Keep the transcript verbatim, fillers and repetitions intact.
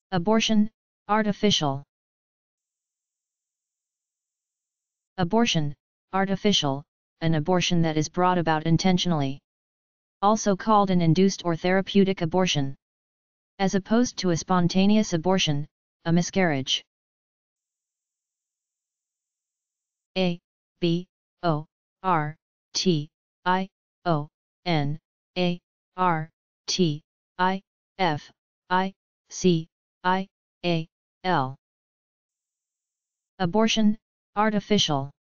Abortion, artificial. Abortion, artificial, an abortion that is brought about intentionally. Also called an induced or therapeutic abortion. As opposed to a spontaneous abortion, a miscarriage. A, B, O, R, T, I, O, N, A, R, T, I, F, I, C, I, A, L. Abortion, artificial.